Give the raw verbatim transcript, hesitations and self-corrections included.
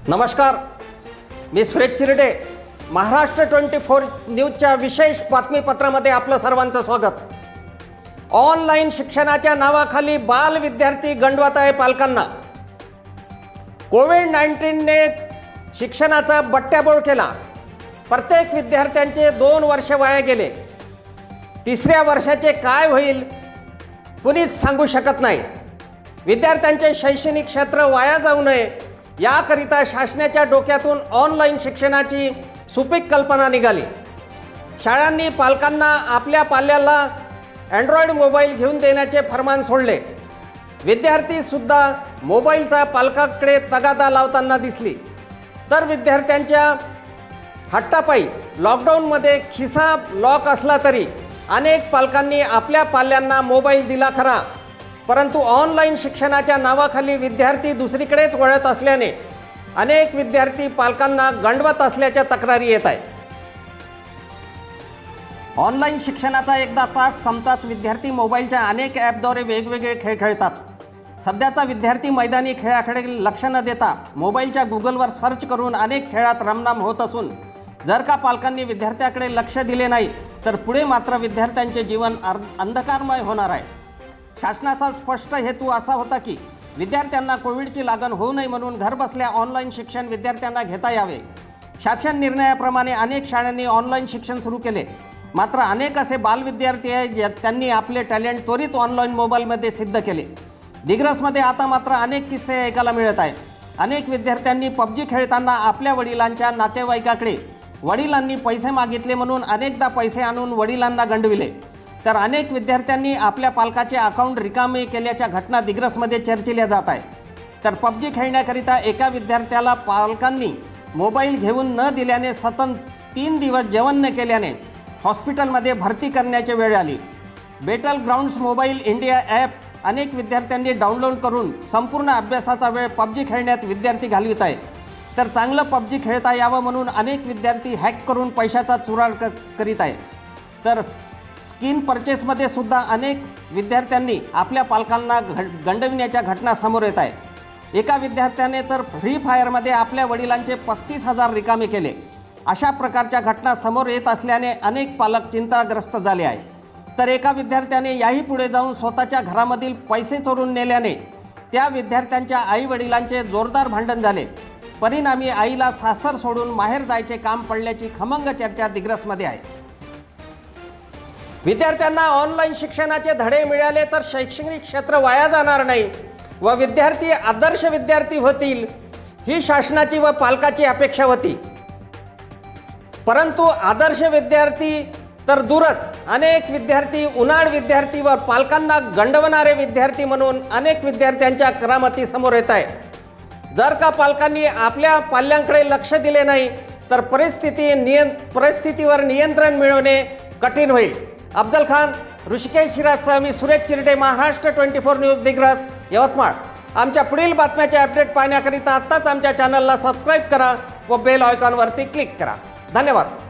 नमस्कार, मी Suresh Chirde. Maharashtra twenty four न्यूजच्या विशेष बातमीपत्रामध्ये आपलं सर्वांचं स्वागत. ऑनलाईन शिक्षणाच्या नावाखाली बाल विद्यार्थी गंडवत आहे पालकांना. कोविड नाईन्टीनने शिक्षणाचा बट्ट्याबोळ केला. प्रत्येक विद्यार्थ्यांचे दोन वर्ष वाया गेले. तिसऱ्या वर्षाचे काय होईल कुणीच सांगू शकत नाही. विद्यार्थ्यांचे शैक्षणिक क्षेत्र वाया जाऊ नये याकरिता शासनाच्या डोक्यातून ऑनलाईन शिक्षणाची सुपीक कल्पना निघाली. शाळांनी पालकांना आपल्या पाल्याला अँड्रॉइड मोबाईल घेऊन देण्याचे फरमान सोडले. विद्यार्थीसुद्धा मोबाईलचा पालकाकडे तगादा लावताना दिसली. तर विद्यार्थ्यांच्या हट्टापायी लॉकडाऊनमध्ये खिसा लॉक असला तरी अनेक पालकांनी आपल्या पाल्यांना मोबाईल दिला खरा, परंतु ऑनलाईन शिक्षणाच्या नावाखाली विद्यार्थी दुसरीकडेच वळत असल्याने अनेक विद्यार्थी पालकांना गंडवत असल्याच्या तक्रारी येत आहेत. ऑनलाईन शिक्षणाचा एकदा तास संपताच विद्यार्थी मोबाईलच्या अनेक ॲपद्वारे वेगवेगळे खेळ खेळतात. सध्याचा विद्यार्थी मैदानी खेळाकडे लक्ष न देता मोबाईलच्या गुगलवर सर्च करून अनेक खेळात रमणाम होत असून जर का पालकांनी विद्यार्थ्याकडे लक्ष दिले नाही तर पुढे मात्र विद्यार्थ्यांचे जीवन अंधकारमय होणार आहे. शासनाचा स्पष्ट हेतू असा होता की विद्यार्थ्यांना कोविडची लागण होऊ नये म्हणून घरबसल्या ऑनलाईन शिक्षण विद्यार्थ्यांना घेता यावे. शासन निर्णयाप्रमाणे अनेक शाळांनी ऑनलाईन शिक्षण सुरू केले. मात्र अनेक असे बालविद्यार्थी आहेत त्यांनी आपले टॅलेंट त्वरित ऑनलाईन मोबाईलमध्ये सिद्ध केले. दिग्रसमध्ये आता मात्र अनेक किस्से ऐकायला मिळत आहेत. अनेक विद्यार्थ्यांनी पबजी खेळताना आपल्या वडिलांच्या नातेवाईकाकडे वडिलांनी पैसे मागितले म्हणून अनेकदा पैसे आणून वडिलांना गंडविले. तर अनेक विद्यार्थ्यांनी आपल्या पालकाचे अकाउंट रिकामे केल्याच्या घटना दिग्रसमध्ये चर्चिल्या जात आहे. तर पबजी खेळण्याकरिता एका विद्यार्थ्याला पालकांनी मोबाईल घेऊन न दिल्याने सतत तीन दिवस जेवण न केल्याने हॉस्पिटलमध्ये भरती करण्याची वेळ आली. Battlegrounds mobile India app अनेक विद्यार्थ्यांनी डाउनलोड करून संपूर्ण अभ्यासाचा वेळ पबजी खेळण्यात विद्यार्थी घालवित आहे. तर चांगलं पबजी खेळता यावं म्हणून अनेक विद्यार्थी हॅक करून पैशाचा चुराड क करीत आहे. तर स्किन परचेसमध्ये सुद्धा अनेक विद्यार्थ्यांनी आपल्या पालकांना घ गंडविण्याच्या घटना समोर येत आहे. एका विद्यार्थ्याने तर फ्री फायरमध्ये आपल्या वडिलांचे पस्तीस हजार रिकामे केले. अशा प्रकारच्या घटना समोर येत असल्याने अनेक पालक चिंताग्रस्त झाले आहे. तर एका विद्यार्थ्याने याही पुढे जाऊन स्वतःच्या घरामधील पैसे चोरून नेल्याने त्या विद्यार्थ्यांच्या आईवडिलांचे जोरदार भांडण झाले. परिणामी आईला सासर सोडून माहेर जायचे काम पडल्याची खमंग चर्चा दिग्रसमध्ये आहे. विद्यार्थ्यांना ऑनलाईन शिक्षणाचे धडे मिळाले तर शैक्षणिक क्षेत्र वाया जाणार नाही व विद्यार्थी आदर्श विद्यार्थी होतील ही शासनाची व पालकाची अपेक्षा होती. परंतु आदर्श विद्यार्थी तर दूरच, अनेक विद्यार्थी उन्हाळ विद्यार्थी व पालकांना गंडवणारे विद्यार्थी म्हणून अनेक विद्यार्थ्यांच्या करामती समोर येत आहे. जर का पालकांनी आपल्या पाल्यांकडे लक्ष दिले नाही तर परिस्थिती नियं परिस्थितीवर नियंत्रण मिळवणे कठीण होईल. अफजल खान, ऋषिकेश शिराजसह मी Suresh Chirde, Maharashtra twenty four news Digras, Yavatmal. आमच्या पुढील बातम्याचे अपडेट पाहण्याकरिता आत्ताच आमच्या चॅनलला सबस्क्राईब करा व बेल आयकॉनवरती क्लिक करा. धन्यवाद.